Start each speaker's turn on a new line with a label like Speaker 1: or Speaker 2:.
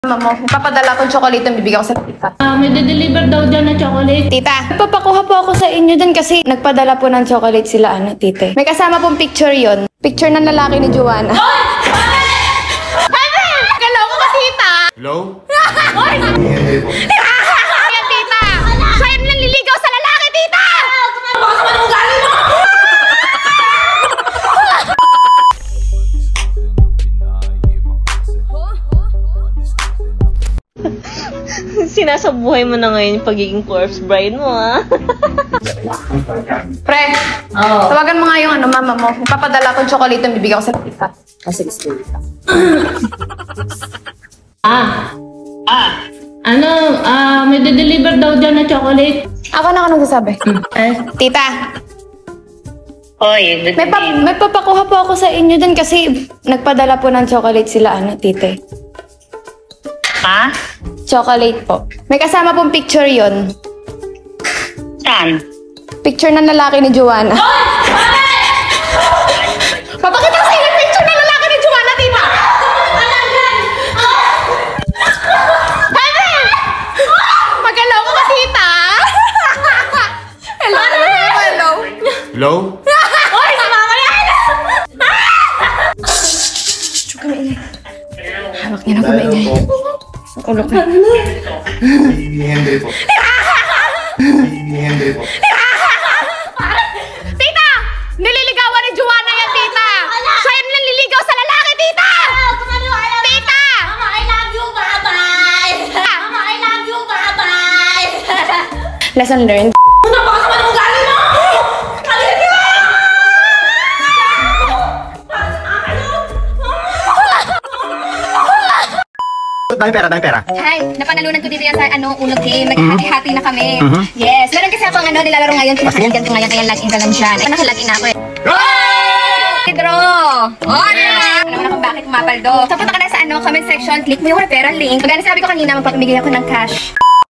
Speaker 1: Mama mo, papadala kong chocolate ang bibigyan ko sa tita.
Speaker 2: May de-deliver daw dyan na chocolate.
Speaker 1: Tita, papakuha po ako sa inyo dun kasi nagpadala po ng chocolate sila, tite. May kasama pong picture yon. Picture ng lalaki ni Joanna. Hello ko ka, tita!
Speaker 3: Hello?
Speaker 1: Hoy! Yan, tita! Siya yung nanliligaw sa lalaki, tita! Baka naman ang ugali mo!
Speaker 2: Sinasabuhay mo na ngayon yung pagiging corpse bride mo, ha?
Speaker 1: Pre, tawagan mo nga yung mama mo. Papadala kong chocolate ang bibigyan ko sa tita.
Speaker 4: Kasi gusto ko.
Speaker 2: May de-deliver daw dyan na chocolate.
Speaker 1: Ako na ka nagsasabi. Tita,
Speaker 4: Hoy,
Speaker 1: may papakuha po ako sa inyo dun kasi nagpadala po ng chocolate sila, tite.
Speaker 4: ha?
Speaker 1: Chocolate po. May kasama pong picture yon.
Speaker 4: Saan?
Speaker 1: Picture ng lalaki ni Joanna. Papakita ko sa inyo yung picture ng lalaki ni Joanna, tita! Magalaw ko ka, tita! Hello? Hello?
Speaker 3: Hello?
Speaker 1: Hoy, sumama yan! Huwag ka maingay. Hawak niya na ka maingay. Ulo ka.
Speaker 3: Si Henry po. Si Henry po.
Speaker 1: Tita! Nililigawan ni Joanna yan, tita! Siya yung nanliligaw sa lalaki, tita! Tita!
Speaker 2: Mama, I love you, bye-bye! Mama, I love you, bye-bye!
Speaker 1: Lesson learned.
Speaker 2: Baka naman ang ugali mo!
Speaker 3: Dahil pera.
Speaker 5: Hi, napanalunan ko dito yan sa unang game. Nag-hati-hati na kami. Yes. Meron kasi akong nilalaro ngayon. Pinakaligan ko ngayon kaya login ka lang siya. Nakalagin na ako eh. Pedro! Alam mo na kung bakit kumapaldo. So punta ka na sa comment section. Click mo yung referral link. Pagka sabi ko kanina, magpapamigay ako ng cash.